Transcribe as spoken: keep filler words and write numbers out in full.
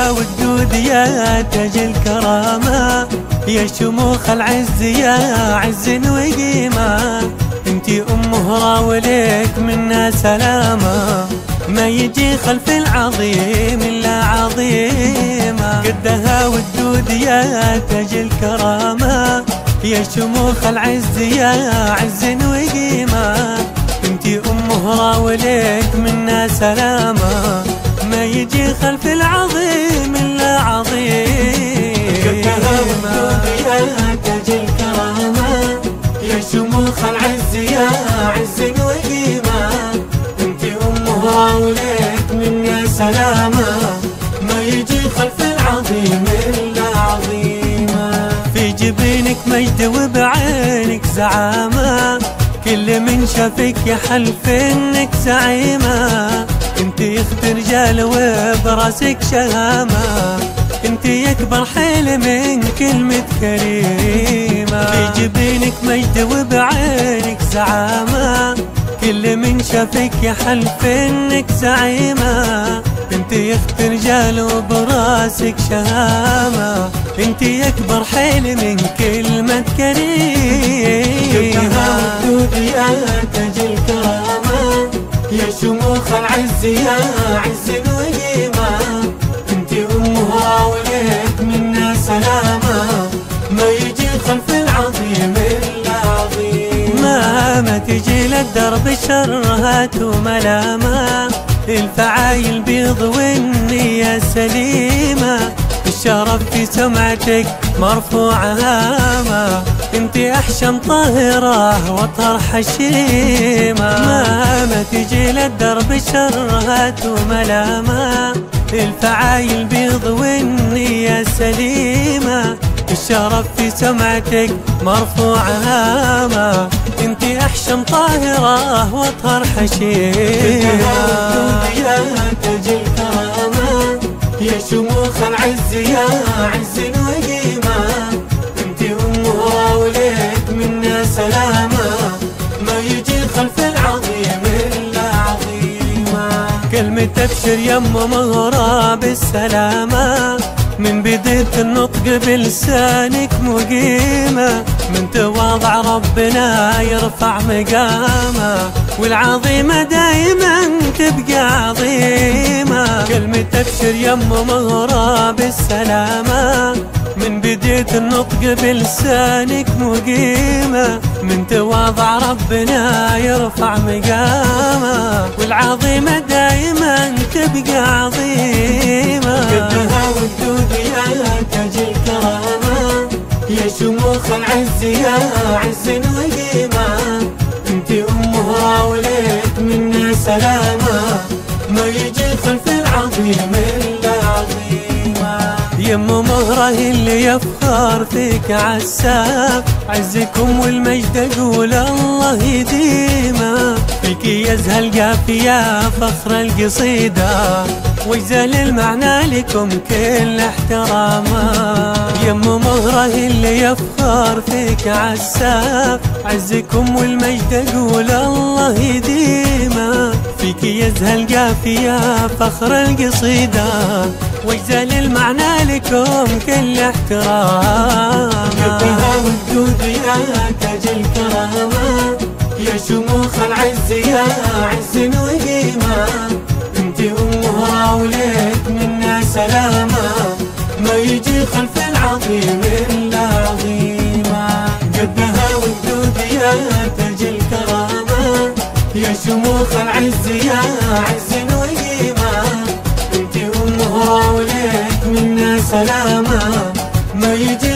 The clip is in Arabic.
وجدود يا تاج الكرامة، يا شموخ العز يا عز وقيمة. انتي ام مهرة وليك منا سلامة، ما يجي خلف العظيم الا عظيمة. قدها وجدود يا تاج الكرامة، يا شموخ العز يا عز وقيمة. انتي ام مهرة وليك منا سلامة، ما يجي خلف العظيم الا عظيم. قدها وجدود يا تاج الكرامة، يا شموخ العز يا عز وقيمة. انتي ام مهرة وليك منا سلامة، ما يجي خلف العظيم الا عظيمة. في جبينك مجد وبعينك زعامة، كل من شافك يحلف انك زعيمة. انتي اخت رجال وبراسك شهامة، انتي اكبر حيل من كلمة كريمة. في جبينك مجد وبعينك زعامة، كل من شافك يحلف انك زعيمة. انتي اخت رجال وبراسك شهامة، انتي اكبر حيل من كلمة كريمة. قدها وجدود يا تاج الكرامة، يا شموخ العز يا عز وقيمة. انتي ام مهرة وليك منا سلامة، ما يجي خلف العظيم الا عظيم. ما تجي للدرب شرهات وملامة، الفعايل بيض والنية سليمة. الشرف في سمعتك مرفوع هامة، انتي احشم طاهرة واطهر حشيمة. ما ما تجي للدرب شرهات وملامة، الفعايل بيض والنية سليمة. الشرف في سمعتك مرفوع هامة، انتي احشم طاهرة واطهر حشيمة. يا تاج الكرامة، يا شموخ العز يا عز وقيمة. انتي ام مهرة وليك منا سلامة، ما يجي خلف العظيم الا عظيمة. كلمة ابشر يم مهرة بالسلامة، من بداية النطق بلسانك مقيمة. من تواضع ربنا يرفع مقامة، والعظيمة دايما تبقى عظيمة. كلمة ابشر يم مهرة بالسلامة، من بداية النطق بلسانك مقيمة. من تواضع ربنا يرفع مقامة، والعظيمة دايما تبقى عظيمة. قدها وجدود يا تاج الكرامة، يا شموخ العز يا عز وقيمة. انتي ام مهرة وليك منا سلامة، ما يجي خلف العظيم الا عظيمة. يم مهرة اللي يفخر فيك عساف، عزكم والمجد اقول الله يديمه. فيك يزهى القافية فخر القصيدة، ويزال المعنى لكم كل احترامه. يم مهرة اللي يفخر فيك عساف، عزكم والمجد اقول الله يديمه. فيك يزهى القافية فخر القصيدة، ويزال المعنى لكم كل احترام. قدها وجدود يا تاج الكرامة، يا شموخ العز يا عز وقيمة. انتي ام مهرة وليك منا سلامة، ما يجي خلف العظيم الا عظيمة. قدها وجدود يا تاج الكرامة، يا شموخ العز يا عز وقيمة. انتي ام مهرة وليك منا سلامة، ما يجي